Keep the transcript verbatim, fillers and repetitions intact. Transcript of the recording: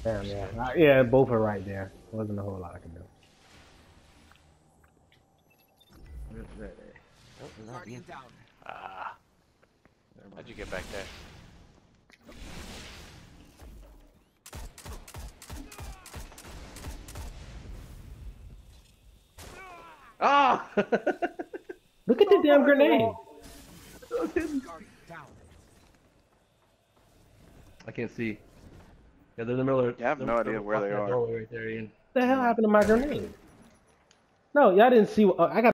Damn, yeah. Uh, yeah, both are right there. Wasn't a whole lot I could do. Oh, not being down. Ah. How'd you get back there? Ah! Look at the damn grenade. I can't see. Yeah, they're in the middle of. Yeah, I have no idea where they are. Right there, Ian. What the hell happened to my grenade? No, y'all didn't see. Uh, I got.